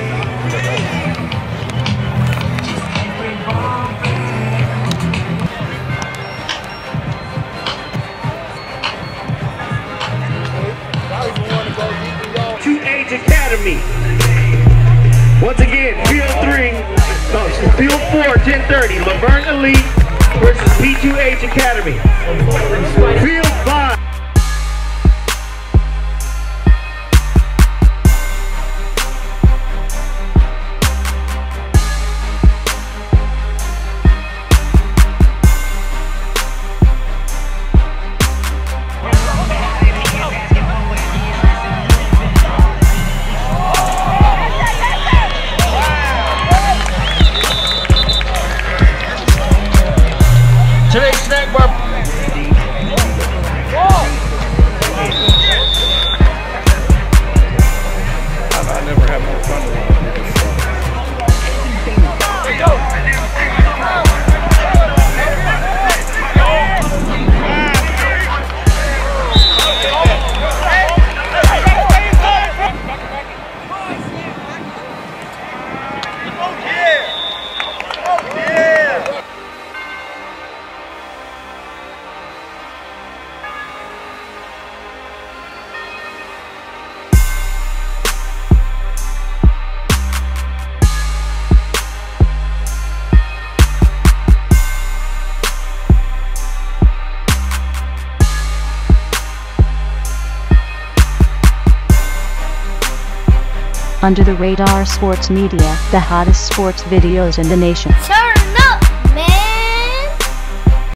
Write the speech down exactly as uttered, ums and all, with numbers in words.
Academy. Once again, field three, no, field four, ten thirty, Laverne Elite versus P two H Academy. Field five. Today's snack bar. I never have more fun with it. Go. Under the Radar Sports Media, the hottest sports videos in the nation. Turn